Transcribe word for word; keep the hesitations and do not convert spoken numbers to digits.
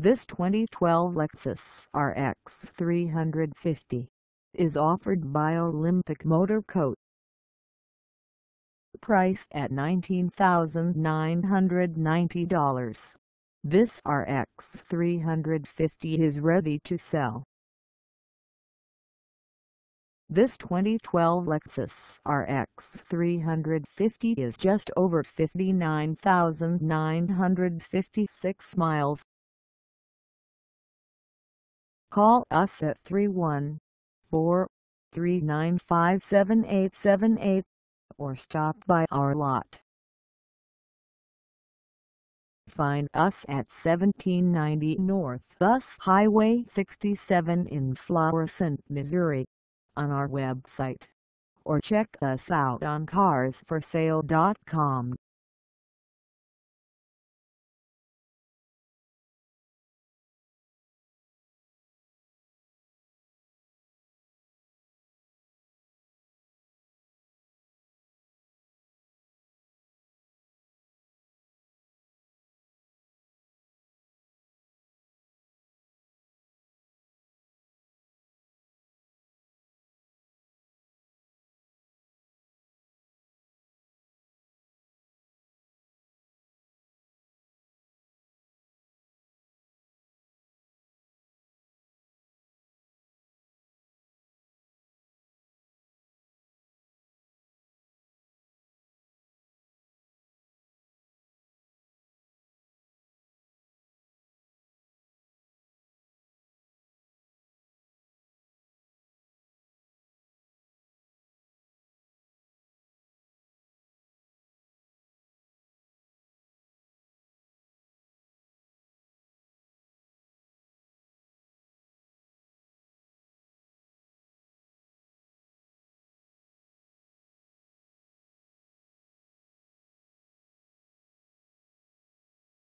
This twenty twelve Lexus R X three fifty is offered by Olympic Motor Co. Price at nineteen thousand nine hundred ninety dollars. This R X three fifty is ready to sell. This twenty twelve Lexus R X three fifty is just over fifty-nine thousand nine hundred fifty-six miles. Call us at three one four, three nine five, seven eight seven eight or stop by our lot. Find us at seventeen ninety North Bus Highway sixty-seven in Florissant, Missouri, on our website, or check us out on cars for sale dot com.